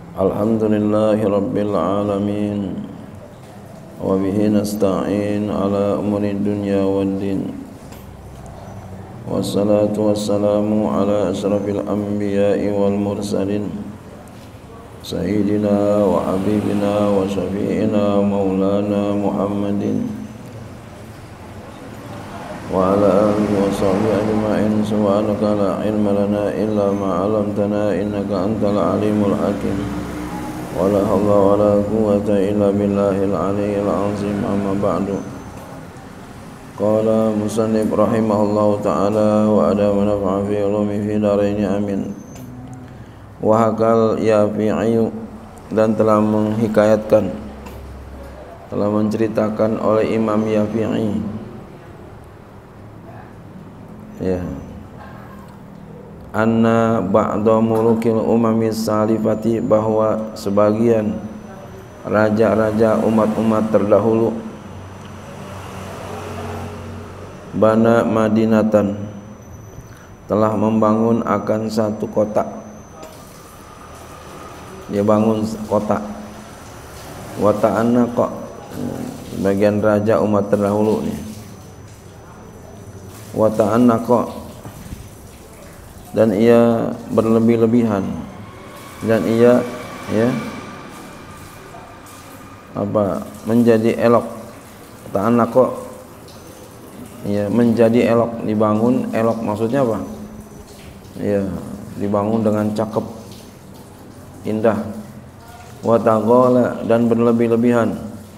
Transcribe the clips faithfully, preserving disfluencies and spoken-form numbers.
Alhamdulillahi Rabbil Alamin. Wa bihi nasta'in ala umuri dunya waddin. Wassalatu wassalamu ala asrafil anbiya'i wal mursalin, Sayyidina wa habibina wa syafi'ina maulana Muhammadin wa ala alihi wa sahbihi ajma'in. Subhanaka la ilma lana illa ma 'allamtana innaka antal alimul hakim. Wala haula wala quwwata illa billahil aliyyil azim. Amma ba'du. Qala musannif rahimahullahu ta'ala wa adama nafa'a fi ulumi fi daraini amin. Wa hakal Yafi'i, dan telah menghikayatkan, telah menceritakan oleh Imam Yafi'i, ya, anna ba'da mulukil umami salifati, bahwa sebagian raja-raja umat-umat terdahulu, bana madinatan, telah membangun akan satu kota. Dia bangun kota. Wa ta'annaqa, bagian raja umat terdahulu nih. Wa ta'annaqa, dan ia berlebih-lebihan, dan ia ya apa menjadi elok. Ta'annaqa, ya, menjadi elok, dibangun elok, maksudnya apa? Ya, dibangun dengan cakep, indah. Wa taghala, dan berlebih-lebihan,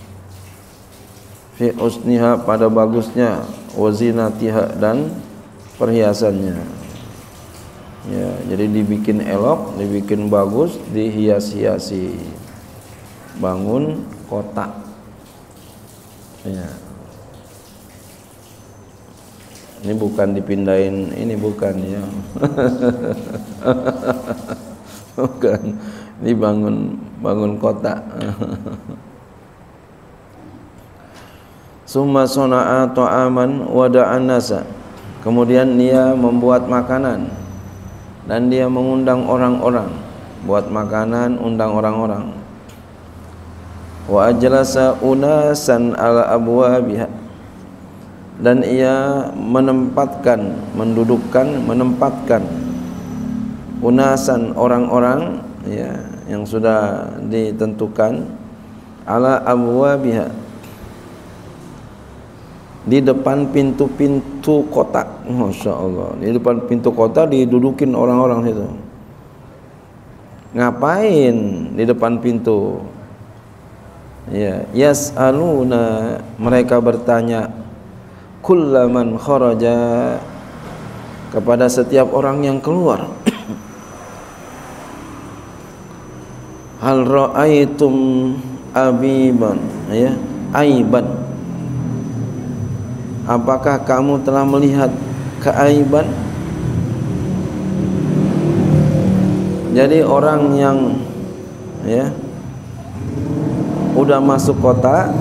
fi usniha, pada bagusnya, wa zinatiha, dan perhiasannya. Ya, jadi dibikin elok, dibikin bagus, dihias-hiasi. Bangun kota. Ya. Ini bukan dipindahin, ini bukan ya. Bukan. Ini bangun bangun kota. Summa sana'a ta'aman wa da'an nasa. Kemudian dia membuat makanan dan dia mengundang orang-orang. Buat makanan, undang orang-orang. Wa ajlasa unasan ala abwabiha, dan ia menempatkan, mendudukkan, menempatkan unasan, orang-orang, ya, yang sudah ditentukan, ala abwabiha, di depan pintu-pintu kota. Masya Allah, di depan pintu kota didudukin orang-orang itu. Ngapain di depan pintu? Ya, yas'aluna, mereka bertanya, kullaman kharaja, kepada setiap orang yang keluar. Hal ra'aitum abiban, ya, aiban, apakah kamu telah melihat keaiban? Jadi orang yang ya udah masuk kota,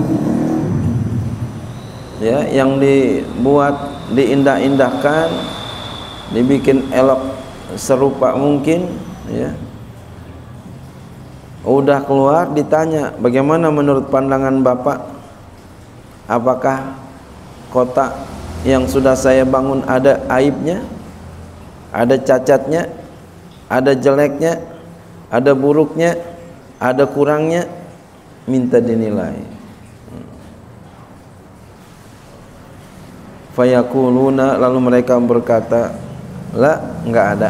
ya, yang dibuat, diindah-indahkan, dibikin elok serupa mungkin, ya, udah keluar, ditanya, bagaimana menurut pandangan Bapak? Apakah kota yang sudah saya bangun ada aibnya, ada cacatnya, ada jeleknya, ada buruknya, ada kurangnya? Minta dinilai. Fayakuluna, lalu mereka berkata, la, enggak ada.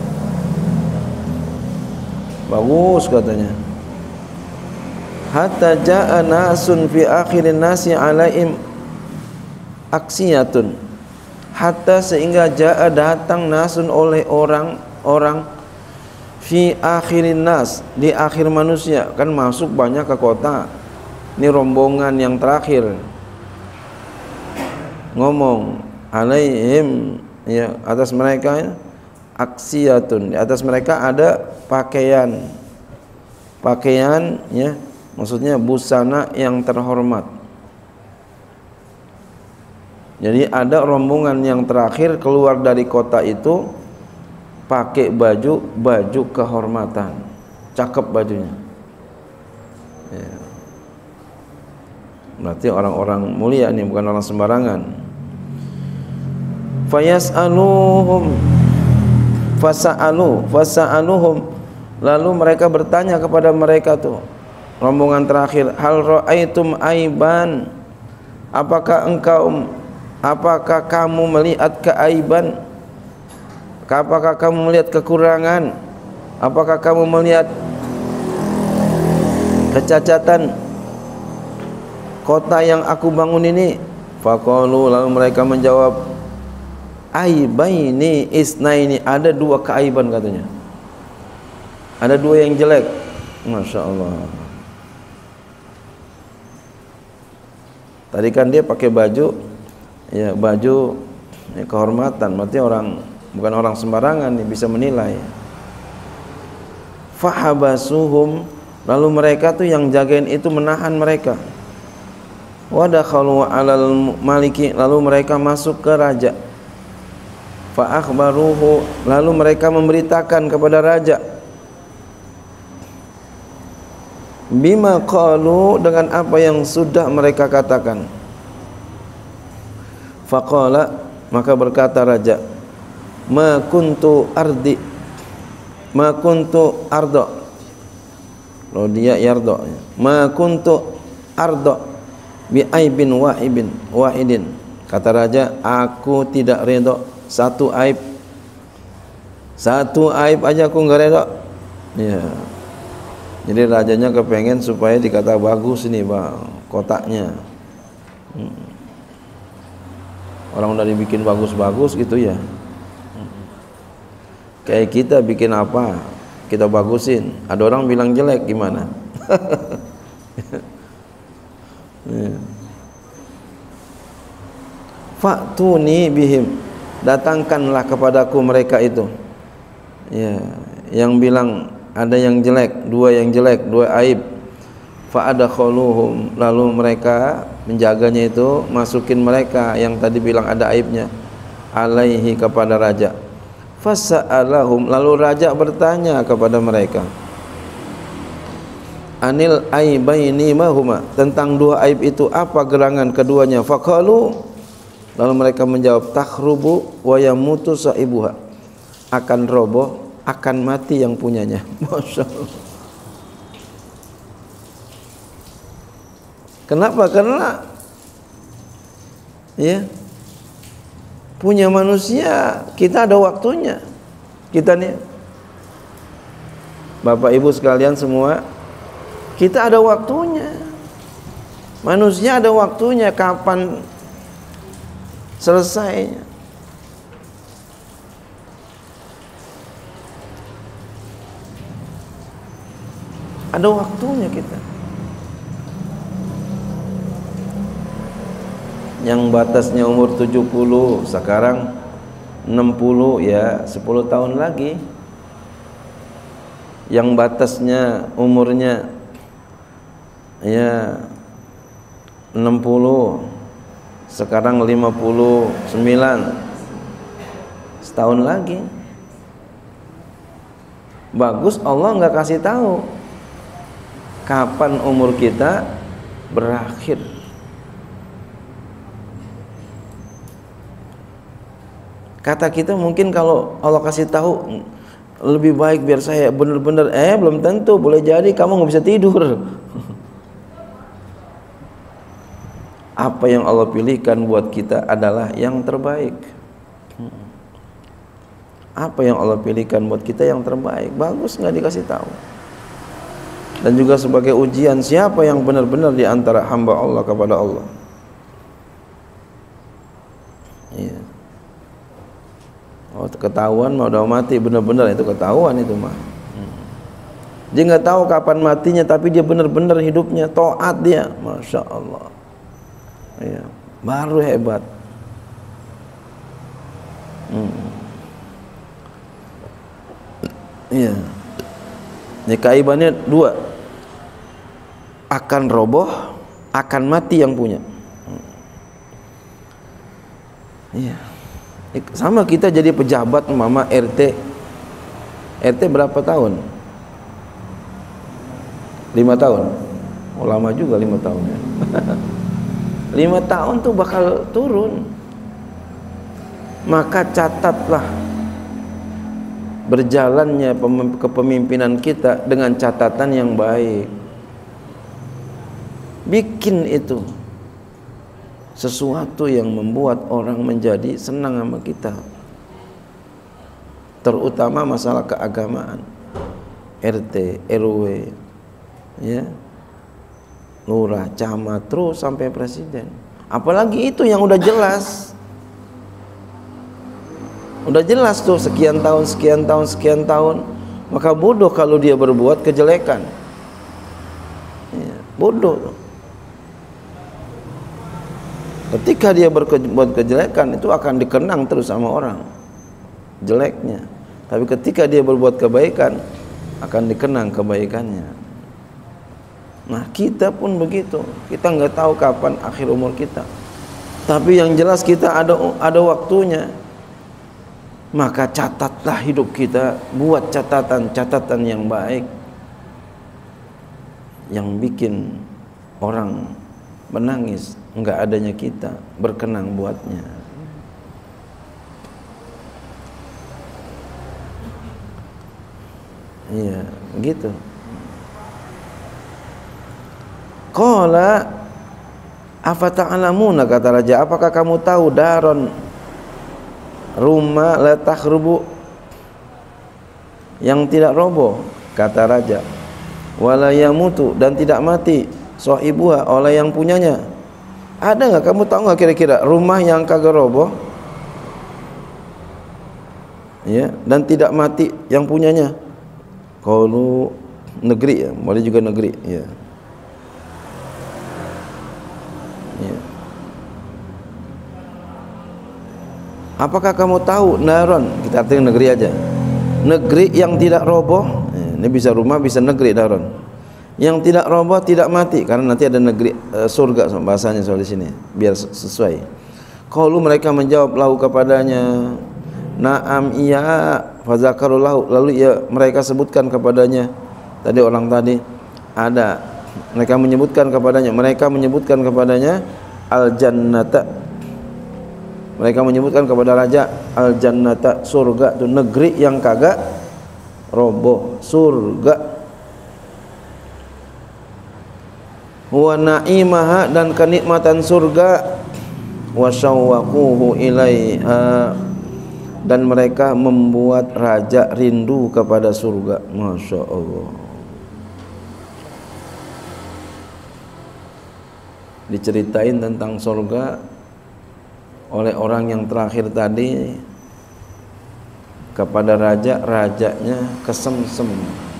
Bagus katanya. Hatta ja'a nasun fi akhirin nasi alaihim aksiyatun, hatta, sehingga ja'a, datang, nasun, oleh orang-orang, fi akhirin nas, di akhir manusia. Kan masuk banyak ke kota, ini rombongan yang terakhir. Ngomong alaihim, ya, atas mereka, aksiyatun, di atas mereka ada pakaian, pakaian, ya, maksudnya busana yang terhormat. Jadi ada rombongan yang terakhir keluar dari kota itu pakai baju baju kehormatan. cakep bajunya. Ya. Berarti orang-orang mulia nih, bukan orang sembarangan. Fayas'aluhum fasa'alu fasa'aluhum, lalu mereka bertanya kepada mereka tuh, rombongan terakhir, hal ra'aitum aiban, apakah engkau apakah kamu melihat keaiban, apakah kamu melihat kekurangan, apakah kamu melihat kecacatan kota yang aku bangun ini? Faqalu, lalu mereka menjawab, aibaini isnaini, ada dua keaiban katanya, ada dua yang jelek. Masya Allah. Tadi kan dia pakai baju, ya baju ya, kehormatan, berarti orang bukan orang sembarangan nih, bisa menilai. Fahabasuhum, lalu mereka tuh yang jagain itu menahan mereka. Wadakhalu alal maliki, lalu mereka masuk ke raja. Fa akhbaruhu, lalu mereka memberitakan kepada raja, bima qalu, dengan apa yang sudah mereka katakan. Faqala, maka berkata raja, ma kuntu ardi ma kuntu ardo, lo dia yardo, ma kuntu ardo bi aibin wahibin wahidin, kata raja, aku tidak redha satu aib, satu aib aja aku nggak redha. Ya, jadi rajanya kepengen supaya dikata bagus ini bang kotaknya. hmm. Orang udah dibikin bagus-bagus gitu ya. hmm. Kayak kita bikin apa kita bagusin, ada orang bilang jelek gimana? ya. Fa'tuni bihim, datangkanlah kepadaku mereka itu, ya, yang bilang ada yang jelek, dua yang jelek, dua aib. Fa'adakhaluhum, lalu mereka menjaganya itu masukin mereka yang tadi bilang ada aibnya, alaihi, kepada raja. Fasa'alahum, lalu raja bertanya kepada mereka, anil aibaini mahuma, tentang dua aib itu apa gerangan keduanya? Faqalu, lalu mereka menjawab, takhrubu wa yamutu sahibuha, akan roboh, akan mati yang punyanya. Masya Allah. Kenapa? Karena ya, punya manusia kita ada waktunya. Kita nih Bapak Ibu sekalian semua, kita ada waktunya. Manusia ada waktunya, kapan selesainya. Ada waktunya kita. Yang batasnya umur tujuh puluh, sekarang enam puluh, ya sepuluh tahun lagi. Yang batasnya umurnya ya enam puluh, sekarang lima puluh sembilan, setahun lagi. Bagus Allah nggak kasih tahu kapan umur kita berakhir. Kata kita mungkin kalau Allah kasih tahu lebih baik biar saya benar-benar, eh belum tentu, boleh jadi kamu nggak bisa tidur. Apa yang Allah pilihkan buat kita adalah yang terbaik. Apa yang Allah pilihkan buat kita yang terbaik. Bagus nggak dikasih tahu. Dan juga sebagai ujian siapa yang benar-benar di antara hamba Allah kepada Allah. Iya. Oh, ketahuan mau udah mati benar-benar, itu ketahuan itu mah. Dia nggak tahu kapan matinya, tapi dia benar-benar hidupnya taat dia, masya Allah. Ya, baru hebat. Hmm. Iya. Ini keaibannya dua, akan roboh, akan mati yang punya. Iya. Sama kita jadi pejabat, mama R T. R T berapa tahun? lima tahun. Oh, lama juga lima tahun ya. Lima tahun tuh bakal turun. Maka catatlah berjalannya kepemimpinan kita dengan catatan yang baik. Bikin itu sesuatu yang membuat orang menjadi senang sama kita, terutama masalah keagamaan, R T, R W, ya, lurah, camat, terus sampai presiden. Apalagi itu yang udah jelas, udah jelas tuh sekian tahun, sekian tahun, sekian tahun. Maka bodoh kalau dia berbuat kejelekan, ya, bodoh tuh. Ketika dia berbuat kejelekan itu akan dikenang terus sama orang jeleknya. Tapi ketika dia berbuat kebaikan akan dikenang kebaikannya. Nah, kita pun begitu. Kita nggak tahu kapan akhir umur kita. Tapi yang jelas kita ada ada waktunya. Maka catatlah hidup kita, buat catatan-catatan yang baik yang bikin orang menangis enggak adanya kita, berkenang buatnya. Iya, gitu. Qala afata'lamuna, kata raja, apakah kamu tahu daron, rumah la takhrubu, yang tidak roboh, kata raja, wala yamutu, dan tidak mati, sahibuha, oleh yang punyanya. Ada nggak, kamu tahu nggak kira-kira rumah yang kagak roboh, ya, dan tidak mati yang punyanya? Kalau negeri, ya, boleh juga negeri, ya. Ya. Apakah kamu tahu naron, kita artikan negeri aja, negeri yang tidak roboh, ya, ini bisa rumah, bisa negeri, naron yang tidak roboh, tidak mati, karena nanti ada negeri uh, surga bahasanya soal di sini, biar sesuai. Qalu, mereka menjawab lahu kepadanya, na'am iya, fazakarullahu, lalu ya mereka sebutkan kepadanya, tadi orang tadi ada, mereka menyebutkan kepadanya, mereka menyebutkan kepadanya al jannata, mereka menyebutkan kepada raja al jannata, surga, itu negeri yang kagak roboh, surga. Wa na'imaha, dan kenikmatan surga, wa syawwaquhu ilaiha, dan mereka membuat raja rindu kepada surga. Masya Allah. Diceritain tentang surga oleh orang yang terakhir tadi kepada raja, rajanya kesemsem,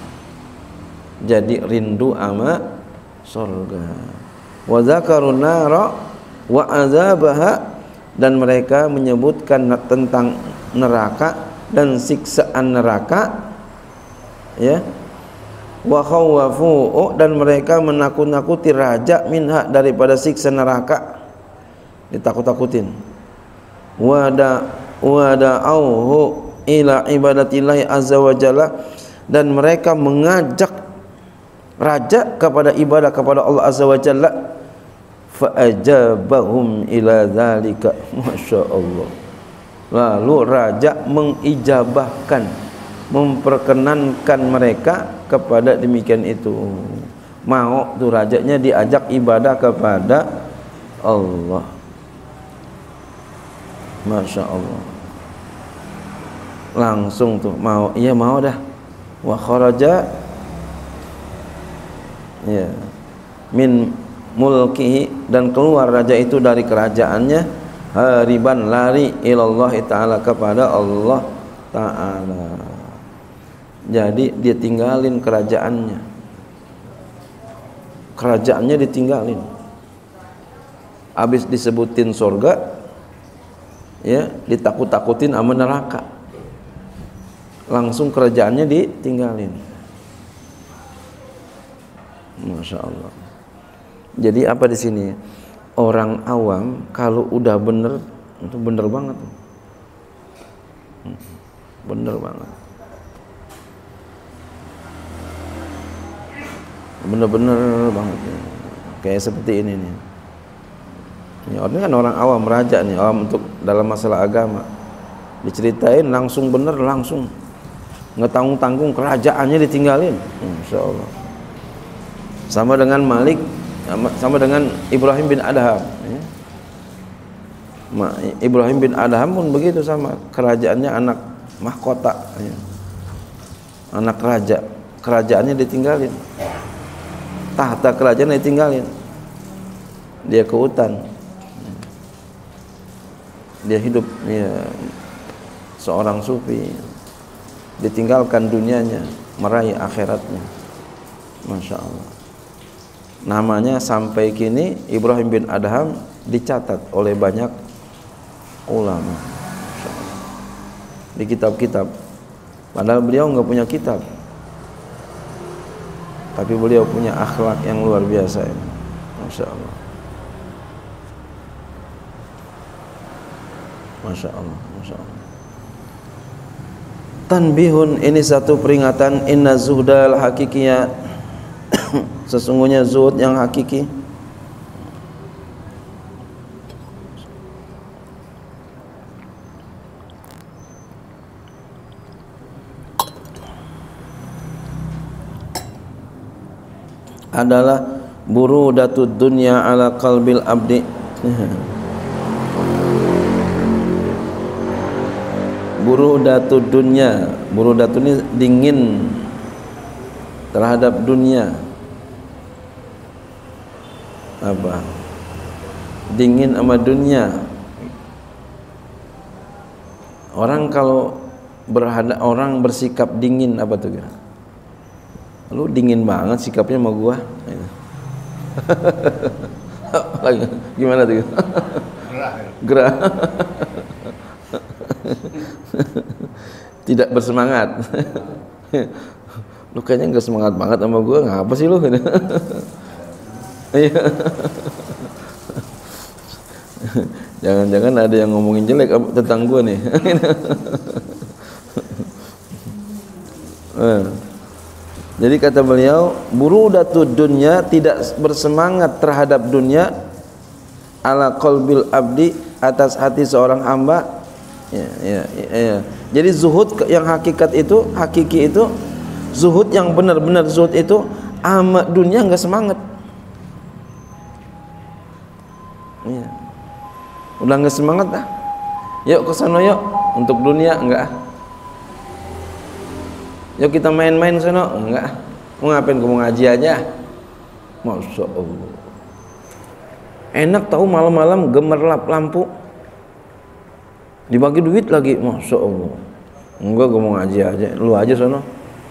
jadi rindu ama surga. Wa zakarun nara wa azabaha, dan mereka menyebutkan tentang neraka dan siksaan neraka, ya. Wa khawafu, dan mereka menakut-nakuti raja minha, daripada siksa neraka, ditakut-takutin. Wada wada'auhu ila ibadatillahi azza wa jalla, dan mereka mengajak raja kepada ibadah kepada Allah azza wa jalla. Fa ajabahum ila dzalika, masya Allah. Lalu raja mengijabahkan, memperkenankan mereka kepada demikian itu. Mau tuh rajanya diajak ibadah kepada Allah. Masya Allah. Langsung tuh mau, iya mau dah. Wa kharaja, ya, min mulkihi, dan keluar raja itu dari kerajaannya, hariban, lari, ilallah ta'ala, kepada Allah ta'ala. Jadi dia tinggalin kerajaannya, kerajaannya ditinggalin. Habis disebutin surga, ya, ditakut-takutin sama neraka, langsung kerajaannya ditinggalin. Masya Allah. Jadi apa di sini? Orang awam kalau udah bener, itu bener banget, bener banget. bener-bener banget ya. Kayak seperti ini nih. Ini orang kan orang awam, raja nih, awam untuk dalam masalah agama. Diceritain langsung bener, langsung ngetanggung-tanggung, kerajaannya ditinggalin. Insya Allah. Sama dengan Malik, sama dengan Ibrahim bin Adham ya. Ibrahim bin Adham pun begitu, sama kerajaannya anak mahkota ya. Anak raja, kerajaannya ditinggalin, tahta kerajaan ditinggalin, dia ke hutan, dia hidup ya, seorang sufi, ditinggalkan dunianya, meraih akhiratnya. Masya Allah. Namanya sampai kini Ibrahim bin Adham dicatat oleh banyak ulama di kitab-kitab. Padahal beliau nggak punya kitab, tapi beliau punya akhlak yang luar biasa ini. Masya Allah. Masya Allah, Masya Allah. Tanbihun, ini satu peringatan. Inna zuhdal hakikiyah, sesungguhnya zuhud yang hakiki adalah burudatud dunya ala qalbil abdi. Burudatud dunya, burudatud ini dingin terhadap dunia. Apa? Dingin sama dunia. Orang kalau berhadap orang bersikap dingin apa tuh? Lu dingin banget sikapnya sama gua. Gimana tuh? Gerah. Gerah. Tidak bersemangat. Lu kayaknya nggak semangat banget sama gua, ngapa sih lu? Jangan-jangan ada yang ngomongin jelek tentang gua nih. Jadi kata beliau, burudatud dunya, tidak bersemangat terhadap dunia, ala qalbil abdi, atas hati seorang hamba. Ya, ya, ya, ya. Jadi zuhud yang hakikat itu, hakiki itu, zuhud yang benar-benar zuhud itu, ama dunia enggak semangat. Ya. Udah enggak semangat dah. Yuk ke sana yuk, untuk dunia enggak. Yuk kita main-main sana, enggak. Mau ngapain, kamu ngaji aja. Masya Allah. Enak tahu malam-malam gemerlap lampu, dibagi duit lagi. Masya Allah. Enggak, gue mau ngaji aja. Lu aja sana.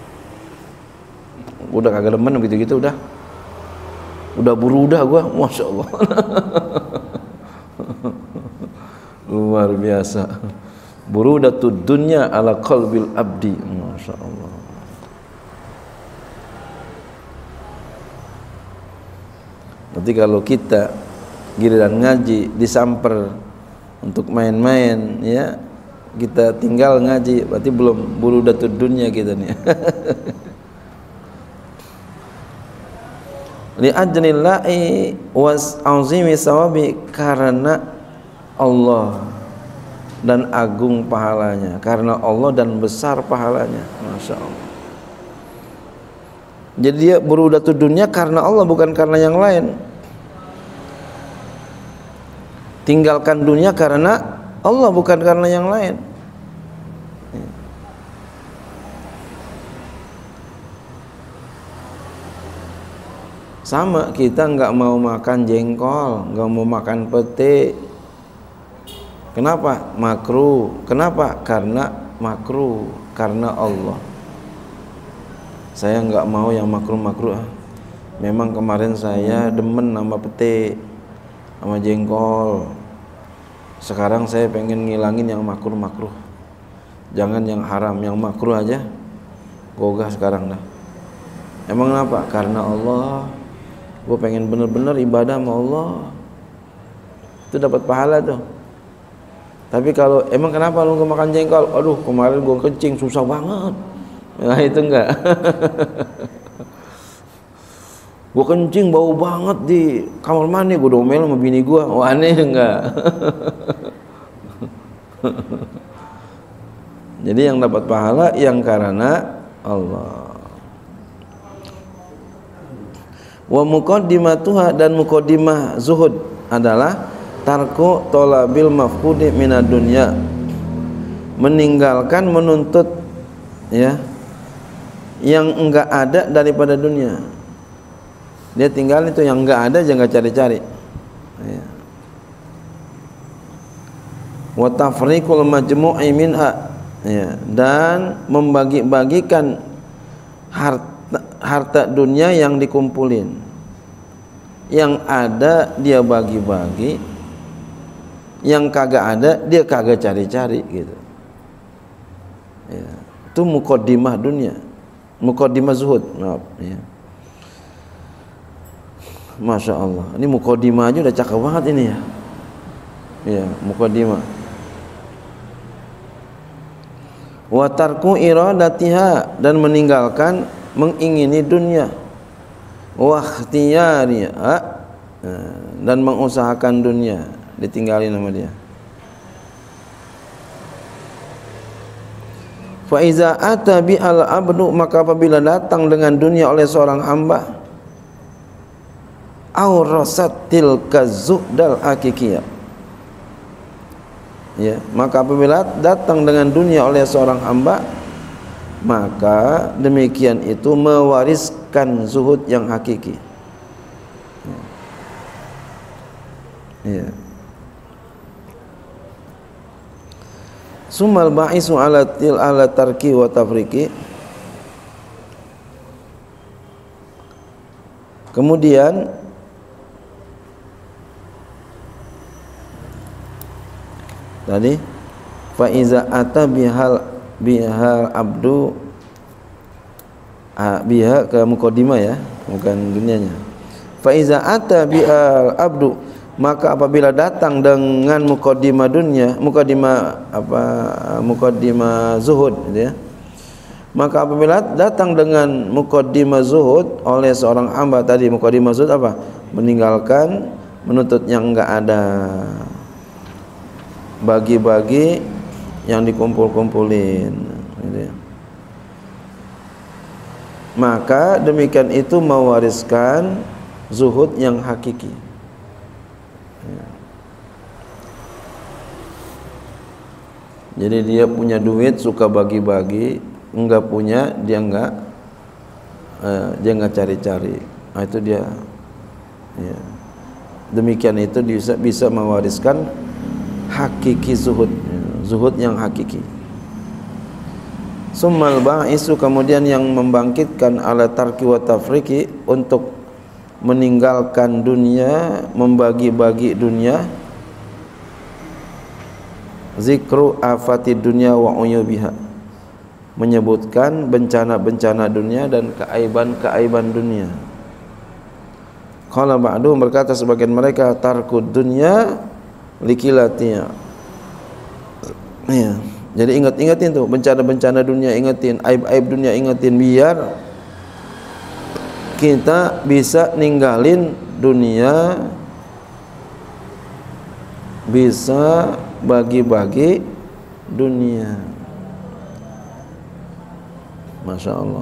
Udah kagak demen gitu-gitu udah. Udah buru udah gue. Masya Allah. Luar biasa. Burudatud dunya ala qalbil abdi. Masya Allah. Nanti kalau kita giliran ngaji disamper untuk main-main ya, kita tinggal ngaji, berarti belum burudatud dunya kita nih. Li ajlillahi was azimi sawabi, karena Allah dan agung pahalanya, karena Allah dan besar pahalanya. Masya Allah. Jadi dia burudatud dunya karena Allah, bukan karena yang lain. Tinggalkan dunia karena Allah, bukan karena yang lain. Sama, kita nggak mau makan jengkol, nggak mau makan pete. Kenapa? Makruh. Kenapa? Karena makruh, karena Allah. Saya nggak mau yang makruh-makruh. Memang kemarin saya demen sama pete, sama jengkol. Sekarang saya pengen ngilangin yang makruh-makruh. Jangan yang haram, yang makruh aja. Gogah sekarang dah. Emang kenapa? Karena Allah. Gue pengen bener-bener ibadah sama Allah. Itu dapat pahala tuh. Tapi kalau emang kenapa lu gak makan jengkol? Aduh, kemarin gue kencing, susah banget. Nah, itu enggak. Gua kencing bau banget di kamar mandi, gua domel sama bini gua. Wah, aneh enggak? Jadi yang dapat pahala yang karena Allah. Wa muqaddimatuha, dan muqaddimah zuhud adalah tarku tolabil mafqudi minad dunya, meninggalkan menuntut ya yang enggak ada daripada dunia. Dia tinggal itu yang enggak ada, jangan cari-cari ya. Wa tafriqul majmu'i minha ya, dan membagi-bagikan harta, harta dunia yang dikumpulin. Yang ada dia bagi-bagi, yang kagak ada dia kagak cari-cari gitu ya. Itu muqaddimah dunia, muqaddimah zuhud. Maaf ya. Masya Allah, ini muqaddimah aja udah cakep banget ini ya. Ya, muqaddimah. Wa tarku iradatiha, dan meninggalkan mengingini dunia. Wa ikhtiyariha, dan mengusahakan dunia, ditinggalin sama dia. Fa iza ata bi al abdu, maka apabila datang dengan dunia oleh seorang hamba, aurasat tilka zuhdal hakikiyah ya, maka apabila datang dengan dunia oleh seorang hamba, maka demikian itu mewariskan zuhud yang hakiki ya. Sumal ba'isu ala til ala tarki wa tafriki, kemudian tadi fa iza ata bihal bihal abdu ah, biha ke muqaddimah ya, bukan dunianya. Fa iza ata bihal abdu, maka apabila datang dengan muqaddimah dunia, muqaddimah apa muqaddimah zuhud gitu ya, maka apabila datang dengan muqaddimah zuhud oleh seorang hamba, tadi muqaddimah zuhud apa? Meninggalkan menuntut yang enggak ada, bagi-bagi yang dikumpul-kumpulin gitu ya. Maka demikian itu mewariskan zuhud yang hakiki ya. Jadi dia punya duit suka bagi-bagi, enggak punya dia enggak eh, dia enggak cari-cari. Nah, itu dia ya. Demikian itu bisa bisa mewariskan hakiki zuhud, zuhud yang hakiki. Summal ba'isu, kemudian yang membangkitkan ala tarki wa tafriki, untuk meninggalkan dunia, membagi-bagi dunia. Zikru afati dunia wa uyubiha, menyebutkan bencana-bencana dunia dan keaiban-keaiban dunia. Qala ba'du, berkata sebagian mereka, tarkud dunya likilatinya ya. Jadi ingat-ingatin tuh bencana-bencana dunia, ingatin aib-aib dunia, ingatin biar kita bisa ninggalin dunia, bisa bagi-bagi dunia. Masya Allah.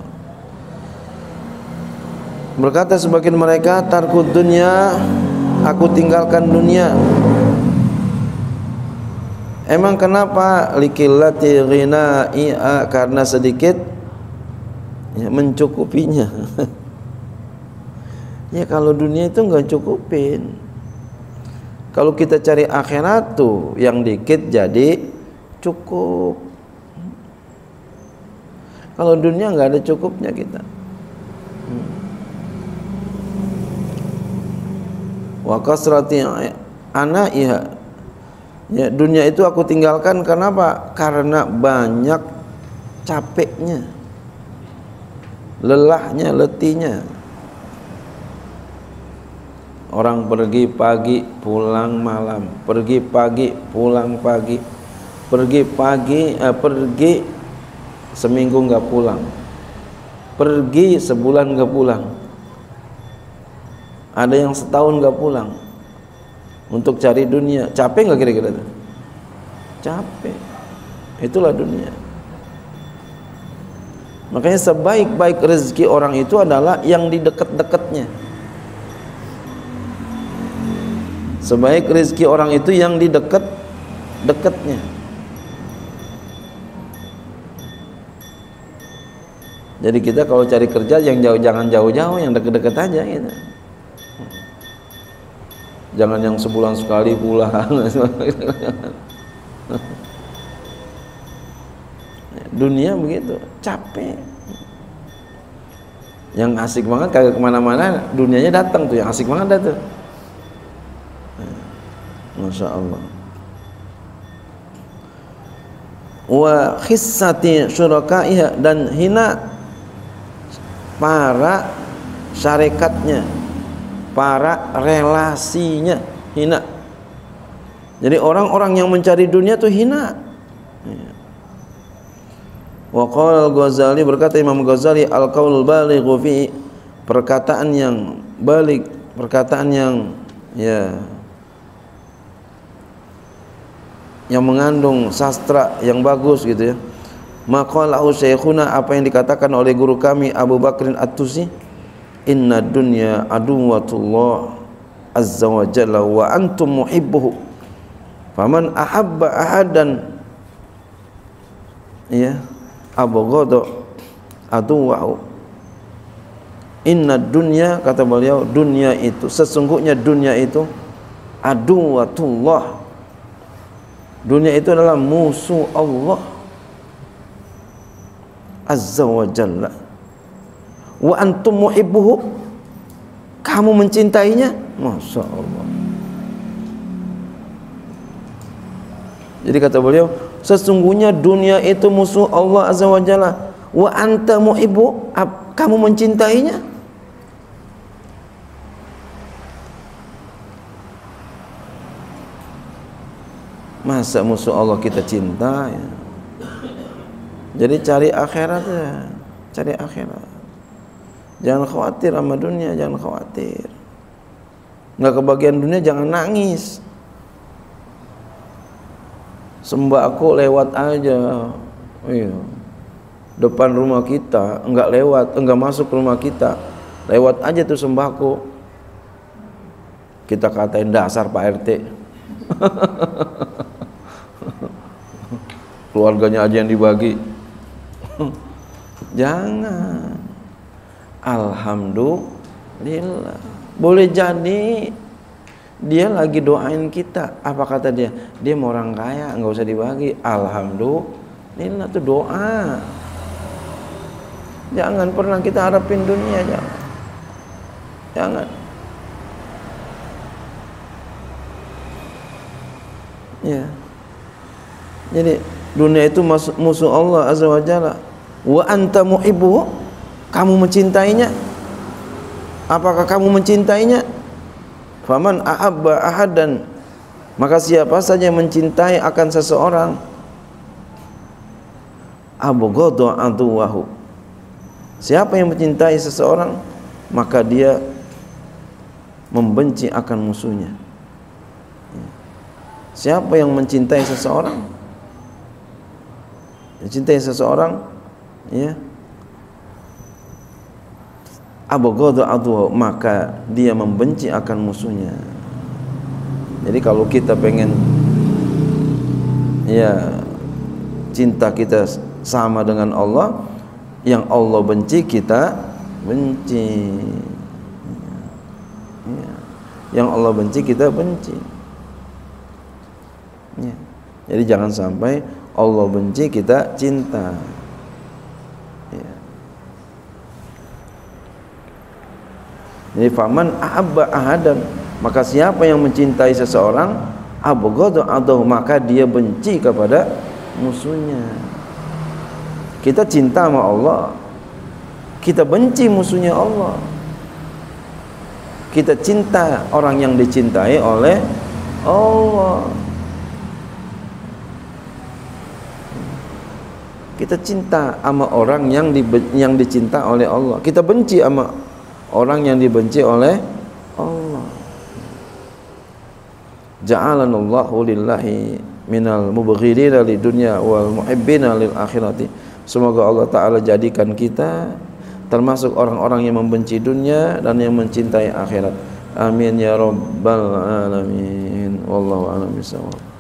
Berkata sebagian mereka, tarkud dunya, aku tinggalkan dunia. Emang kenapa? Likillati ghina'i'a, karena sedikit ya, mencukupinya. Ya kalau dunia itu enggak cukupin. Kalau kita cari akhirat tuh yang dikit jadi cukup. Kalau dunia enggak ada cukupnya kita. Wa kasrati ana'iha, ya, dunia itu aku tinggalkan karena apa? Karena banyak capeknya, lelahnya, letihnya. Orang pergi pagi pulang malam, pergi pagi pulang pagi, pergi pagi eh, pergi seminggu nggak pulang, pergi sebulan nggak pulang. Ada yang setahun nggak pulang untuk cari dunia. Capek nggak kira-kira tuh? Capek. Itulah dunia. Makanya sebaik-baik rezeki orang itu adalah yang di dekat-dekatnya. Sebaik rezeki orang itu yang di dekat-dekatnya. Jadi kita kalau cari kerja yang jauh, jangan jauh-jauh, yang dekat-dekat aja gitu. Jangan yang sebulan sekali pulang. Dunia begitu, capek. Yang asik banget kagak kemana-mana, dunianya datang tuh, yang asik banget dah tuh. Masya Allah. Wa khissati syurakaiha, dan hina para syarikatnya, para relasinya, hina. Jadi orang-orang yang mencari dunia tuh hina. Wa qala al-Ghazali, berkata Imam Ghazali, al-qaulul balighu fi, perkataan yang balik, perkataan yang ya yang mengandung sastra yang bagus gitu ya. Maqalahu syekhuna, apa yang dikatakan oleh guru kami Abu Bakrin At-Tusi, inna dunya aduwatullah azza wa jalla wa antum muhibbuhu faman ahabba ahadan ya abghada aduwahu. Inna dunya, kata beliau, dunia itu, sesungguhnya dunia itu aduwatullah, dunia itu adalah musuh Allah azza wa jalla, wa antum muhibbuhu, kamu mencintainya. Masya Allah. Jadi kata beliau, sesungguhnya dunia itu musuh Allah azza wa jalla, wa anta muhibbu, kamu mencintainya. Masa musuh Allah kita cinta ya? Jadi cari akhirat ya, cari akhirat. Jangan khawatir sama dunia, jangan khawatir. Nggak kebagian dunia, jangan nangis. Sembako lewat aja, iya. Depan rumah kita, enggak lewat, enggak masuk rumah kita, lewat aja tuh sembako. Kita katain dasar Pak R T. Keluarganya aja yang dibagi. Jangan. Alhamdulillah. Boleh jadi dia lagi doain kita. Apa kata dia? Dia mau orang kaya, nggak usah dibagi. Alhamdulillah, itu doa. Jangan pernah kita harapin dunia, jangan. Jangan. Ya. Jadi dunia itu musuh Allah azza wa jalla. Wa anta muhibbu, kamu mencintainya. Apakah kamu mencintainya? Faman ahabba ahadan, maka siapa saja yang mencintai akan seseorang, abghadha aduwahu, siapa yang mencintai seseorang maka dia membenci akan musuhnya. Siapa yang mencintai seseorang, mencintai seseorang, ya, abghadha aduwahu, maka dia membenci akan musuhnya. Jadi kalau kita pengen ya cinta kita sama dengan Allah, yang Allah benci kita benci, ya. Yang Allah benci kita benci, ya. Jadi jangan sampai Allah benci kita cinta, ya. Jadi faman ahabba ahadan, maka siapa yang mencintai seseorang, abghadha adahu, maka dia benci kepada musuhnya. Kita cinta sama Allah, kita benci musuhnya Allah. Kita cinta orang yang dicintai oleh Allah. Kita cinta sama orang yang di, yang dicinta oleh Allah. Kita benci sama orang yang dibenci oleh Allah. Ja'alanallahu lillahi minal mubghidina lidunya wal muhibbina lil akhirati. Semoga Allah Ta'ala jadikan kita termasuk orang-orang yang membenci dunia dan yang mencintai akhirat. Amin ya rabbal alamin. Wallahu a'lam bishawab.